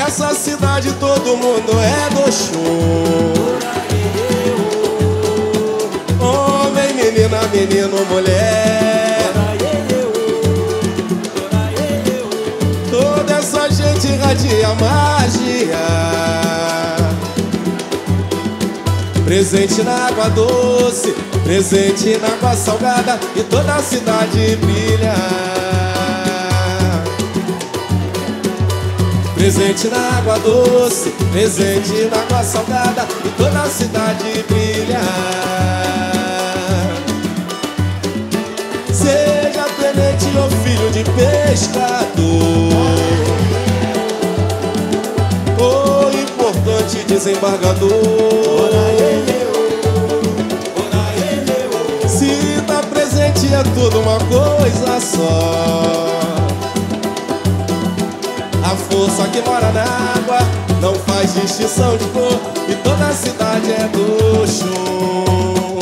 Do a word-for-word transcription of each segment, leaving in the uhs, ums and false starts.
Nessa cidade todo mundo é do show. Homem, menina, menino, mulher. Toda essa gente irradia magia. Presente na água doce, presente na água salgada, e toda a cidade brilha. Presente na água doce, presente na água salgada, e toda a cidade brilha. Seja tenente ou filho de pescador, ou importante desembargador, se tá presente é tudo uma coisa só. A força que mora na água não faz distinção de cor, e toda a cidade é do show.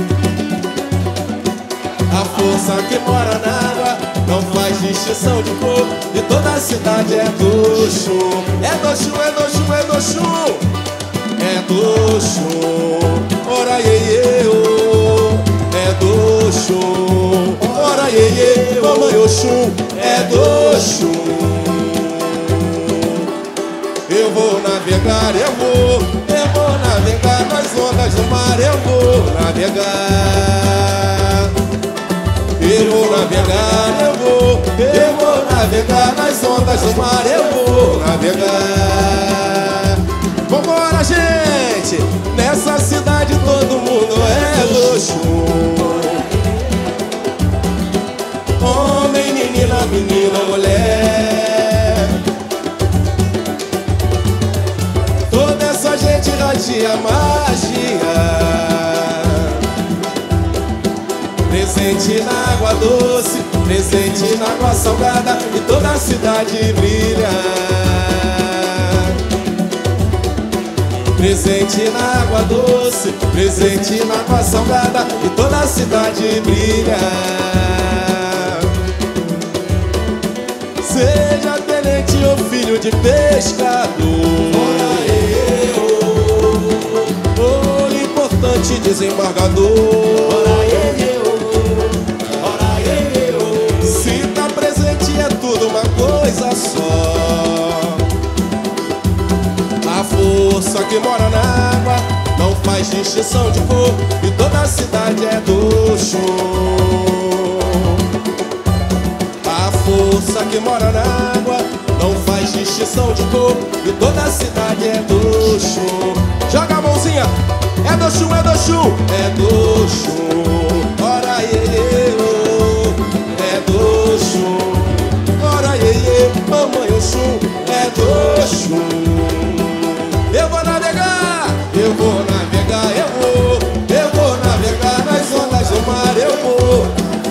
A força que mora na água não faz distinção de cor, e toda a cidade é do show. É do show, é do show, é do show. É do show. Ora iê, iê, oh. É do show. Ora iê, iê, mamãe Oxum. É do show. Eu vou navegar, eu vou, eu vou navegar nas ondas do mar, eu vou navegar. Eu vou navegar, eu vou, eu vou navegar nas ondas do mar, eu vou navegar. Vambora, gente! Nessa cidade todo mundo é luxo. Homem, menina, menina, mulher. Gente irradia magia. Presente na água doce, presente na água salgada, e toda a cidade brilha. Presente na água doce, presente na água salgada, e toda a cidade brilha. Seja tenente ou filho de pescador, importante desembargador, se tá presente é tudo uma coisa só. A força que mora na água não faz distinção de cor, e toda a cidade é do show. A força que mora na água não faz distinção de cor, e toda a cidade é do show. Joga a mãozinha. É do chum, é do chum, é do chum. Ora iê, iê, oh. É do chum. Ora iê, iê, mamãe Oxum. É do chum. Eu vou navegar, eu vou navegar, eu vou. Eu vou navegar nas ondas do mar, eu vou.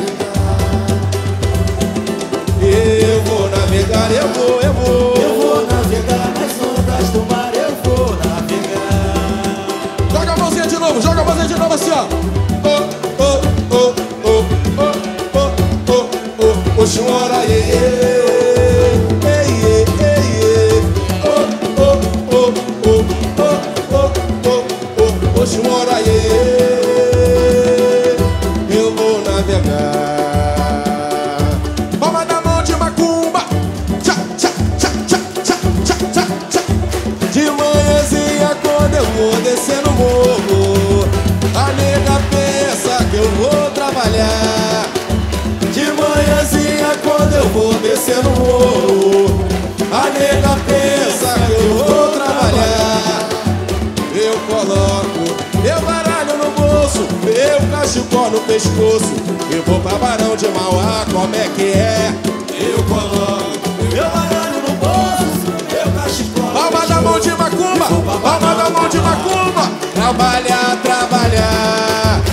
Eu vou navegar, eu vou, eu vou. Eu vou navegar nas ondas do mar, eu vou navegar. Joga a mãozinha de novo, joga a mãozinha de novo assim, ó. Oh, oh, oh, oh, oh, oh, oh, oh. Oxum, ora iê, iê. Ei, iê, ei, iê. Oh, oh, oh, oh, oh, oh, oh, oh. Oxum, ora iê, iê. Eu vou navegar. Palma da mão de macumba. Tchá, tchá, tchá, tchá, tchá, tchá, tchá, tchá. De manhãzinha quando eu vou descer no morro, a nega pensa que eu vou trabalhar. De manhãzinha quando eu vou descer no morro, a nega pensa que eu vou trabalhar. Eu coloco meu baralho no bolso, meu cachecol no pescoço, eu vou pra Barão de Mauá, como é que é? Eu coloco meu baralho no bolso, meu cachecol. Palma da mão de macumba, palma da mão de macumba. Trabalhar, trabalhar.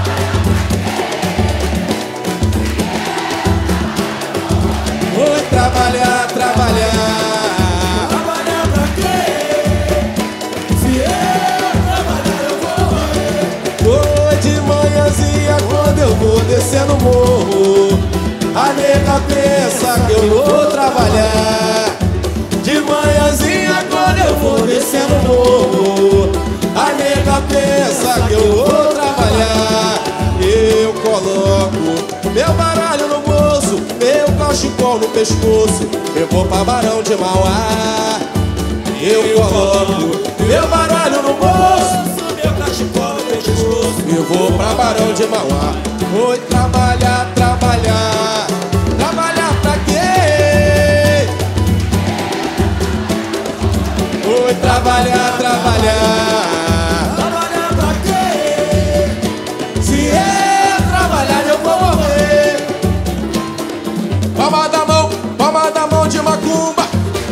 Vou trabalhar, trabalhar. Trabalhar pra quê? Se eu trabalhar eu vou morrer. Foi de manhãzinha quando eu vou descer no morro, a nega pensa que eu vou trabalhar. De manhãzinha pensa que eu vou trabalhar. Eu coloco meu baralho no bolso, meu cachecol no pescoço, eu vou pra Barão de Mauá. Eu coloco meu baralho no bolso, meu cachecol no pescoço, eu vou pra Barão de Mauá. Vou trabalhar, trabalhar. Trabalhar pra quê? Vou trabalhar, trabalhar. Trabalhar pra quê? Se eu trabalhar eu vou morrer. Palma da mão, palma da mão de macumba.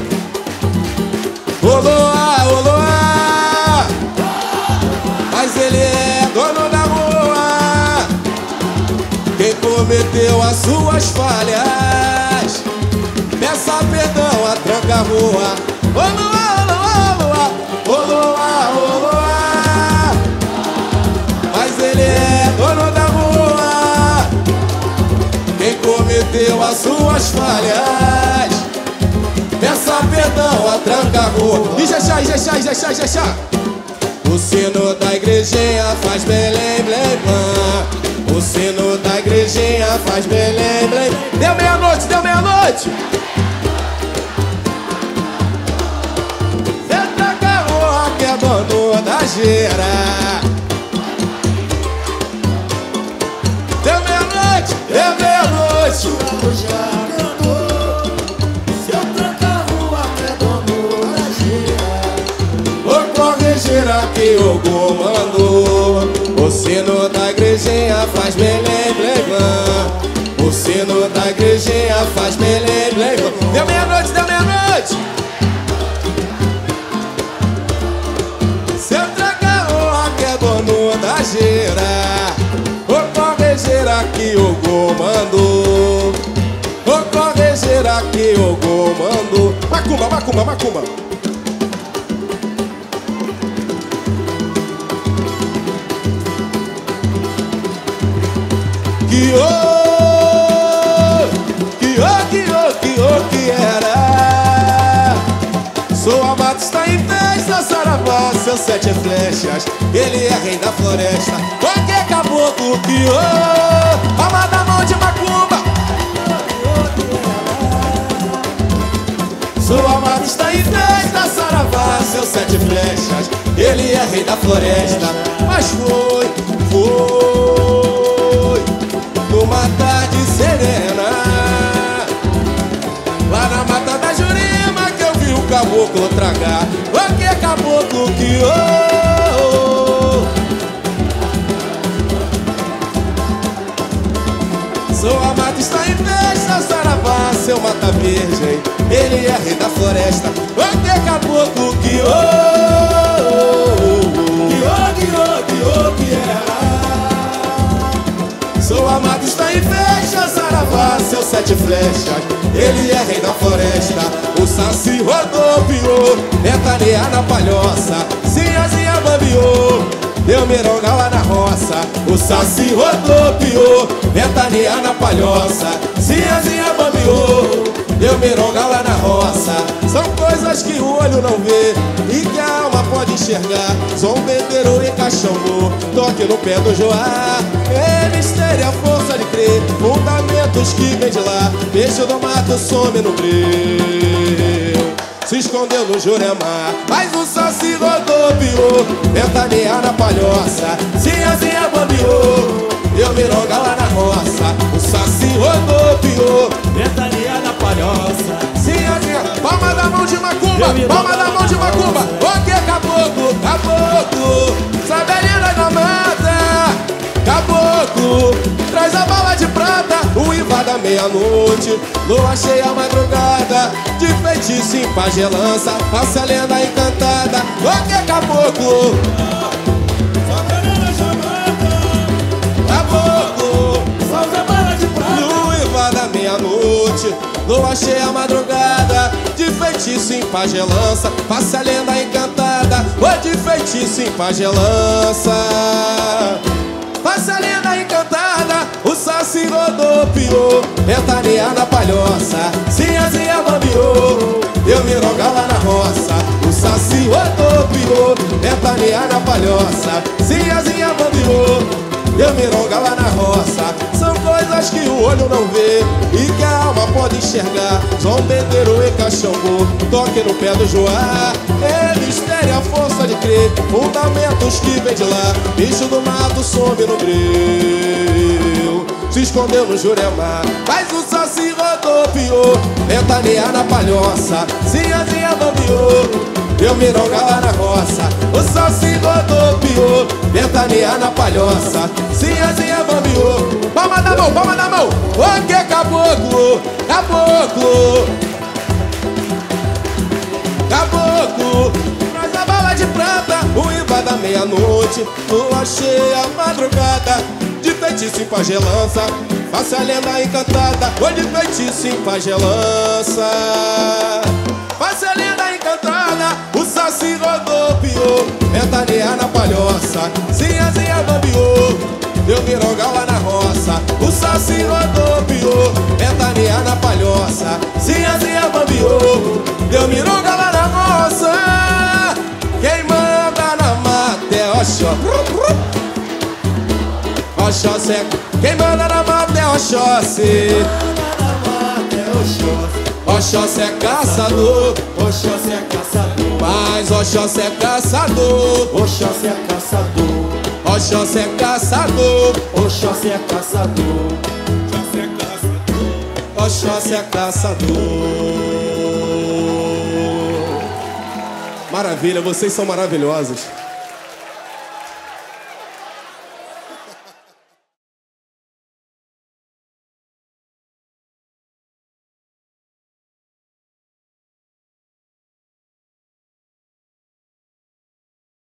Oloá, oloá. Mas ele é dono da rua. Quem cometeu as suas falhas, peça perdão, atranca a rua. Oloá, oloá, oloá, oloá. Mas ele é dono da rua. Quem cometeu as suas falhas, peça perdão, atranca a rua. E Jexá, e Jexá, e Jexá, e Jexá. O sino da igrejinha faz belém, blém, blém. O sino da igrejinha faz belém, blém. Deu meia-noite, deu meia-noite. Senta com a rua que é dono da gira. Deu meia-noite, deu meia-noite. Já cantou. Se eu trancar a rua, é dono da gira. Vou corrigir aqui o comando. O sino da igrejinha faz belém, blém, blém. O sino da igrejinha faz belém, blém, blém. Deu meia-noite, deu meia-noite. Se eu tragar o que é dono da gira, vou corrigir aqui o comando. Vou corrigir aqui o comando. Macumba, macumba, macumba. Que ô, que ô, que ô, que ô, que era. Sou amado, está em festa, saravá, seus sete flechas. Ele é rei da floresta, qualquer caboclo. Que ô, palma da mão de macumba. Sou amado, está em festa, saravá, seus sete flechas. Ele é rei da floresta, mas foi, foi numa tarde serena, lá na mata da Jurema, que eu vi o caboclo tragar. O que é caboclo que oh, oh. Sou amado, está em festa, saravá, seu mata virgem. Ele é rei da floresta. O que é caboclo que oh, oh, oh. Que ô, que ô, que ô, que era. Sou amado, está em festa, saravá, seus sete flechas. Ele é rei da floresta. O saci rodopiou, ventania na palhoça. Sinhazinha bambiou, deu mironga lá na roça. O saci rodopiou, ventania na palhoça. Sinhazinha bambiou, deu mironga lá na roça. São coisas que o olho não vê e que a alma pode enxergar. Zombeteiro e cachambô, toque no pé do Joá. É mistério, a força de crer, fundamentos que vem de lá. Peixe do mato some no breu, se escondeu no Jurema. Mas o saci rodopiou, ventania na palhoça. Sinhazinha bambiou, deu mironga lá na roça. O saci rodopiou, Ventania na palhoça. Sinhazinha, palma da mão de macumba, palma da mão de macumba. O que é caboclo, caboclo, sabe a linda da mata. Caboclo, traz a bala de prata, o Iva da meia-noite, lua cheia madrugada, de feitiço em pagelança, passa a lenda encantada. O que é caboclo? Caboclo, Salve a bala de prata. lua Iva da meia-noite, lua cheia madrugada, de feitiço em pagelança, passa a lenda encantada. O de feitiço em pagelança, passa a lenda encantada. O saci rodopiou, ventania na palhoça. Sinhazinha bambiou, deu mironga lá na roça. O saci rodopiou, rodopiou, ventania na palhoça, Sinhazinha bambiou, eu mironga lá na roça. São coisas que o olho não vê e que a alma pode enxergar. Zombeteiro e cachambô, toque no pé do Joá. É mistério, a força de crer, fundamentos que vem de lá. Bicho do mato some no breu, se escondeu no Juremar. Faz o saci rodopiou, ventania na palhoça, Sinhazinha bambiou, eu mironga lá na roça. O saci rodopiou, ventania na palhoça, Sinhazinha bambiou. Palma da mão, palma da mão. O que caboclo, caboclo, caboclo. Traz a bala de prata, o imba da meia-noite, lua cheia, madrugada, de feitiço em pagelança, faça a lenda encantada. Oi, de feitiço em pagelança, faça a lenda encantada. O saci rodopiou, ventania na palhoça, Sinhazinha bambiou, deu mironga lá na roça. O saci rodopiou, ventania na palhoça, Sinhazinha bambiou, deu mironga lá na roça. Quem manda na mata é Oxó, Oxóssi. Quem manda na mata é Oxóssi, Oxóssi é caçador, Oxóssi é caçador, mas Oxóssi é caçador, Oxóssi é caçador, Oxóssi é caçador, Oxóssi é caçador, Oxóssi é caçador. Maravilha, vocês são maravilhosos.